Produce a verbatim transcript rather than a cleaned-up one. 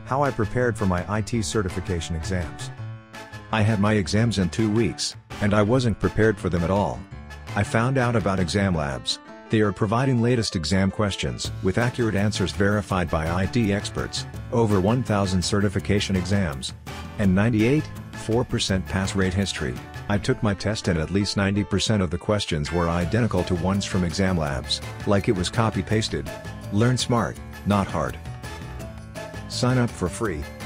How I prepared for my I T certification exams. I had my exams in two weeks, and I wasn't prepared for them at all. I found out about Exam Labs. They are providing latest exam questions with accurate answers verified by I T experts, over one thousand certification exams, and ninety-eight point four percent pass rate history. I took my test and at least ninety percent of the questions were identical to ones from Exam Labs, like it was copy-pasted. Learn smart, not hard. Sign up for free